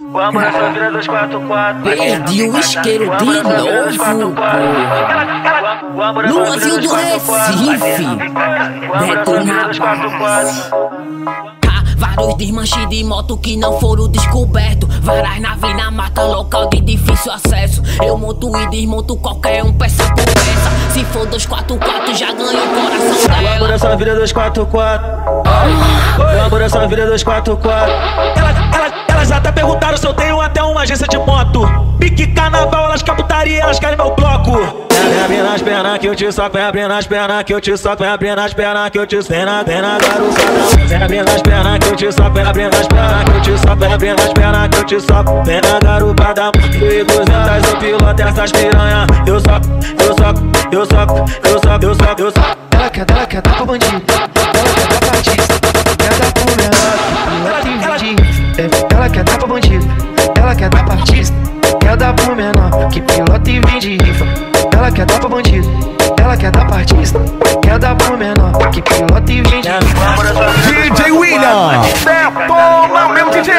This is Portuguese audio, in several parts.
Vamos nessa vira 244. Perdi o isqueiro de novo, porra. Luazinho do Recife, detona base. Vários desmanches de moto que não foram descobertos. Várias naves na mata, local de difícil acesso. Eu monto e desmonto qualquer um peça por peça. Se for 244 já ganho o coração dela. Vamos nessa vira 244. Vamos nessa vira 244. Elas já até perguntaram se eu tenho até uma agência de moto. Pique carnaval, elas querem putaria, elas querem meu bloco. Vem abrir nas pernas que eu te soco, vem abrir nas pernas que eu te soco, vem abrir nas pernas que eu te soco. Vem na garupada. Vem abrir nas pernas que eu te soco, vem abrir nas pernas que eu te soco, vem abrir nas pernas que eu te soco. Vem na garupada, 1.200 eu piloto essas piranha. Eu soco, eu soco, eu soco, eu soco, eu soco, eu soco. Ela quer dar pro bandido, ela quer dar pra artista, quer dar pro menor, ela quer dar pro bandido, ela quer dar pra artista, quer dar pro menor, que pilota e vende rifa. Ela quer dar pro bandido, ela quer dar pra artista, quer dar pro menor, que pilota e vende rifa. DJ William, detona meu DJ.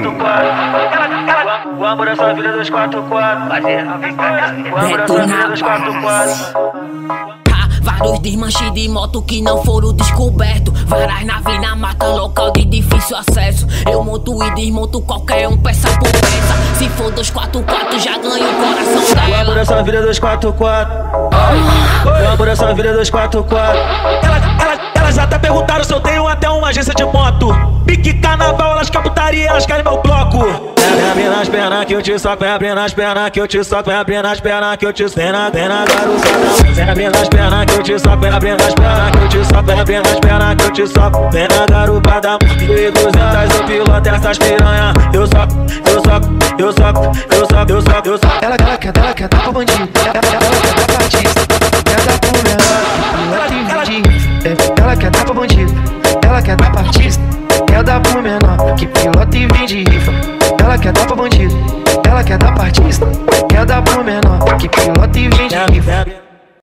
Vamos nessa vira 244. Vamos nessa vira 244. Vários desmanches de moto que não foram descobertos. Várias naves na mata, local de difícil acesso. Eu monto e desmonto qualquer um peça por peça. Se for 244 já ganho o coração dela. Vamos nessa vira 244. Vamos nessa vira 244. Elas já até perguntaram se eu tenho até uma agência de moto. Pique carnaval, elas querem putaria, elas querem meu bloco. Vem abrir nas pernas que eu te soco, vem abrir nas pernas que eu te soco, vem abrir nas pernas que eu te soco. Vem na garupada. Vem abrir nas pernas que eu te soco, vem abrir nas pernas que eu te soco, vem abrir nas pernas que eu te soco. Vem na garupada, 1.200 eu piloto essas piranha. Eu soco, eu soco, eu soco, eu soco, eu soco, eu soco. Ela quer dar pro bandido, ela quer dar pra artista, quer dar pro menor, ela quer dar pro bandido, ela quer dar pra artista, quer dar pro menor, que pilota e vende rifa. Ela quer dar pro bandido, ela quer dar pra artista, quer dar pro menor, que pilota e vende rifa.